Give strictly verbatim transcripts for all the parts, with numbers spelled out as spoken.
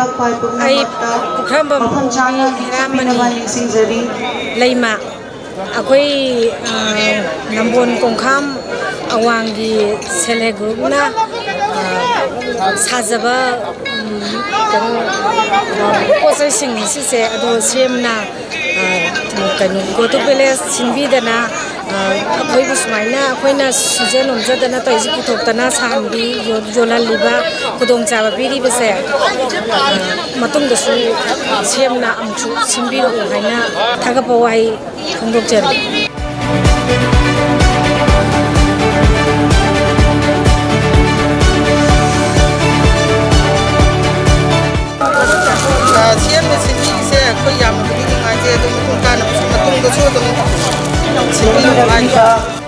ai khám bầm heram mani leima akoi nambon kongkham awangi sele group na sajaba posai sing si se ado semna kanu go to village sinbi dana akoi busmaina akoina season omjadana to isi thokdana sambi yolan liba kudong chaba biri bese matung da su semna amchu simbi ro haina thaga pawai khongdok jer siam na simbi se ko yam ko ni nga je dum tung kan matung da su dum simbi ro haina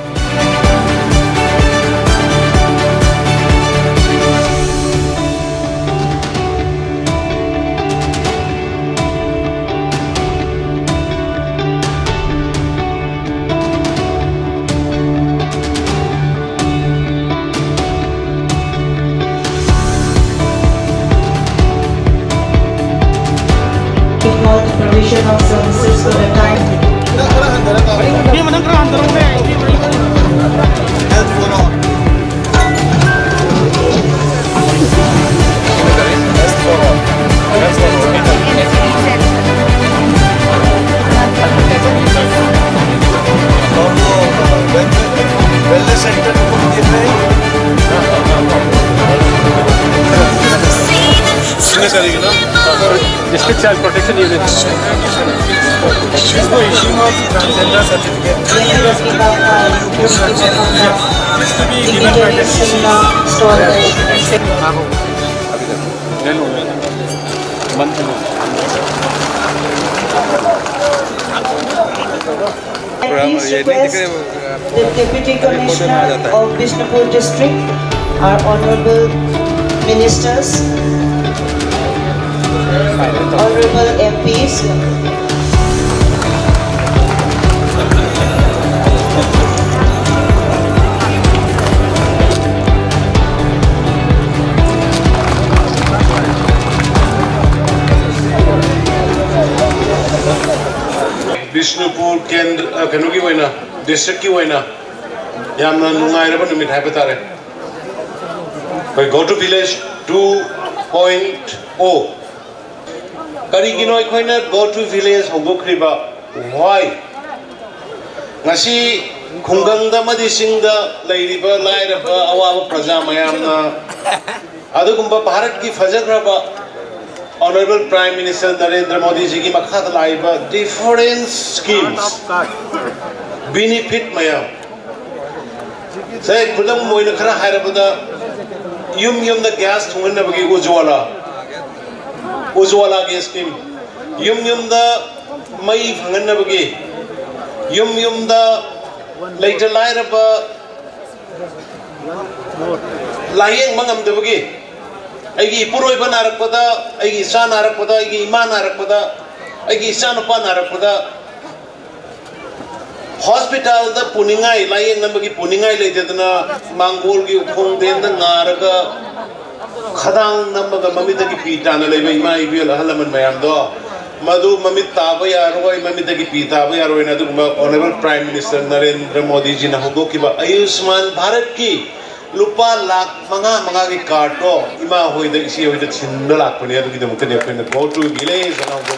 provision of services for the time. Health for all. Health for all. Health for all. Wellness center District Child Protection Unit. इसको issuing of transgender certificate is to be given by the D C. Please request the Deputy Commissioner of Bishnupur District, our Honorable Ministers, Honorable M Ps, Bishnupur Kendra Kanuki Wena, District Wena, Yamna Nungaira Numit Habatare. By go to village two point oh. Karigino Equina go to village Hogokriba. Why? Nasi Kunganga Madisinga, Lady Berlida, Awa Prajamayamna Adukumba Bharat ki Fajagraba. Honorable Prime Minister Narendra Modi ji ki makhat laiba different schemes benefit maya say khudam moina khara hairabada yum yum the gas thungna bagi ujwala ujwala gas scheme yum yum the mai phangna bagi yum yum the later lairaba layeng mangam de bagi Agi puroi ba narakpada, agi isa narakpada, agi ima narakpada, agi isa nupa narakpada. Hospital da puningai, layeng nambagi puningai lay jadna mangol ki ukhong den da ngaraga khadang nambaga mamita ki pita na lay ba ima ibiol halaman mayam do. Madu mamit taba yaroi mamita ki pita ba yaroi na do Honorable Prime Minister Narendra Modi ji na hugo ki ba Ayushman Bharat ki Lupa lak manga manga ki karto ima hoi da isi hoi da chinda lak puni adu ki da mukha dekho na go to village na go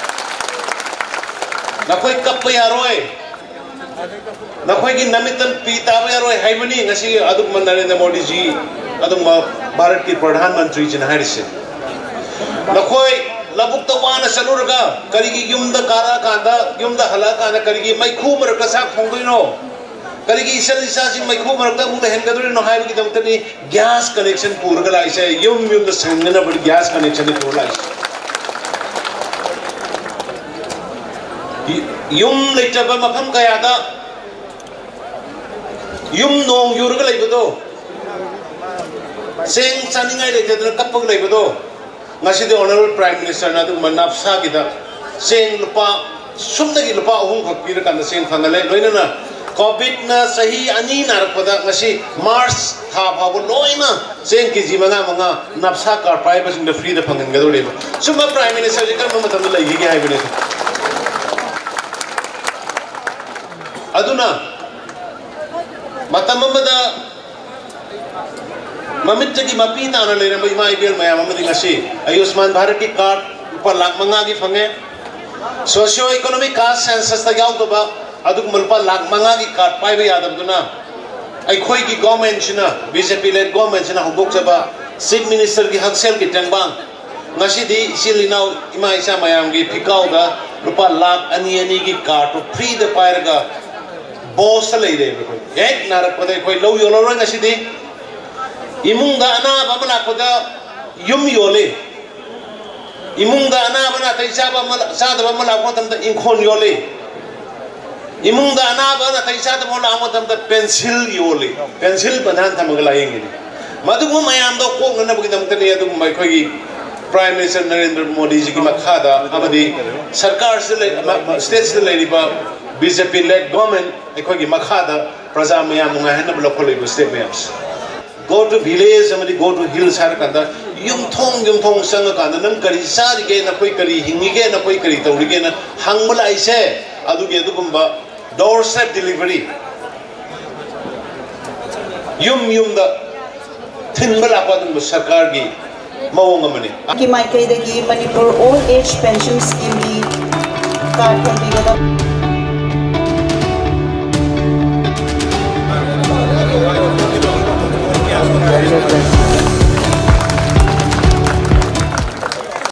na koi kap ya roi na koi ki namitan pita ya roi hai bani ngasi adu Narendra Modi ji adu Bharat ki Pradhan Mantri ji na harise na koi labuk ta wana salurga kari ki yum da kara kanda yum da hala kana kari ki mai khu mar ka sa khongoi no Karigi isal isasing may kumarakta mong dahin ka doon no hayag kitang tani gas connection pura ka laisa yung yung da sangna na bali gas connection ni pura laisa yung laita ba mapam kaya da yung nong yura ka laiba do sing saningay laita na kapag laiba do ngasi the Honorable Prime Minister na ito manapsa kita sing lupa sumnagi lupa uhong kakpira ka na sing kangalay loy na na Covid ना सही अनि नारक पदा ngasi March था फाबो लोइना सेन की जीवना मंगा नफसा कार पाई बसिंग द फ्री द फंगन गदो लेबो सुमा प्राइम मिनिस्टर जी कर मतम लगी के हाइबने अदुना मतम मदा ममित की मपी ताना लेने में इमा आईपीएल में ममदी ngasi आयुष्मान भारत की कार्ड ऊपर लाख मंगा की फंगे सोशियो इकोनॉमिक कास्ट सेंसस तक याव तो बा अदुक मुल्पा लाख मंगा की कार्ड पाई भी यादव दुना आई खोई की गवर्नमेंट चिना बीजेपी लेड गवर्नमेंट चिना हुबुक जबा चीफ मिनिस्टर की हकसेल की टंगबांग ngasi di silinaw ima isa mayam gi phikaw da rupa lakh ani ani की कार्ड तो फ्री दे पाएगा boss ले ले कोई एक नारक पदे कोई लो यो लो ngasi di imung da ana bamala ko da yum yole imung da ana bana tai sa ba mala sa da bamala ko tam da inkhon yole imung da ana bana tai sa da mola mo tam da pencil yole pencil banan tham gala yengi madu mo mayam do ko na bu dam tani adu mai khoi gi prime minister narendra modi ji ki makhada amadi sarkar se state se le ba bjp led government khoi gi makhada praja mayam nga hen blo kholi bu state mayams go to village amadi go to hills har kanda yum thong yum thong sang kanda nam kari sari ge na koi kari hingi ge na koi kari tawri ge na hangmala ise adu ge adu gumba doorstep delivery yum yum da thinbala pa dum sarkar gi mawong amani ki mai kai da gi Manipur old age pension scheme gi card kan bi ga